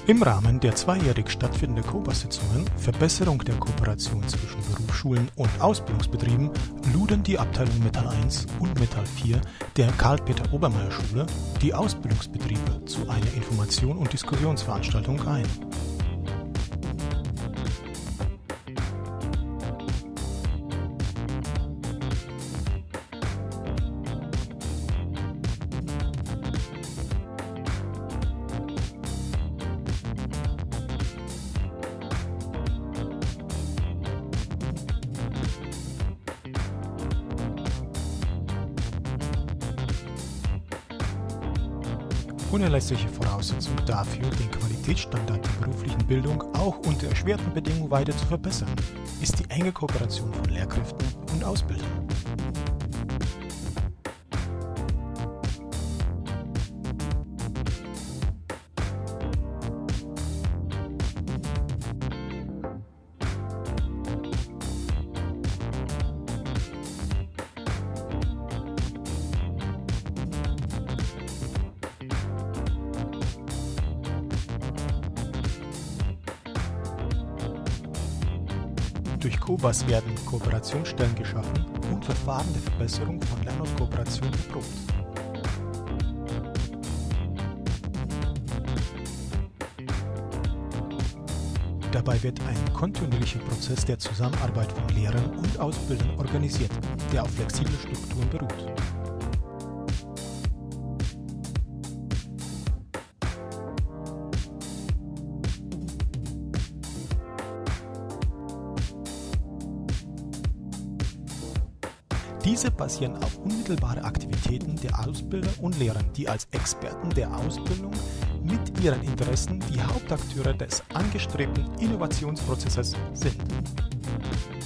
Im Rahmen der zweijährig stattfindenden COBA-Sitzungen Verbesserung der Kooperation zwischen Berufsschulen und Ausbildungsbetrieben luden die Abteilung Metall 1 und Metall 4 der Karl-Peter-Obermaier-Schule die Ausbildungsbetriebe zu einer Information- und Diskussionsveranstaltung ein. Unerlässliche Voraussetzung dafür, den Qualitätsstandard der beruflichen Bildung auch unter erschwerten Bedingungen weiter zu verbessern, ist die enge Kooperation von Lehrkräften und Ausbildern. Durch COBAs werden Kooperationsstellen geschaffen und Verfahren der Verbesserung von Lernortkooperation erprobt. Dabei wird ein kontinuierlicher Prozess der Zusammenarbeit von Lehrern und Ausbildern organisiert, der auf flexible Strukturen beruht. Diese basieren auf unmittelbare Aktivitäten der Ausbilder und Lehrer, die als Experten der Ausbildung mit ihren Interessen die Hauptakteure des angestrebten Innovationsprozesses sind.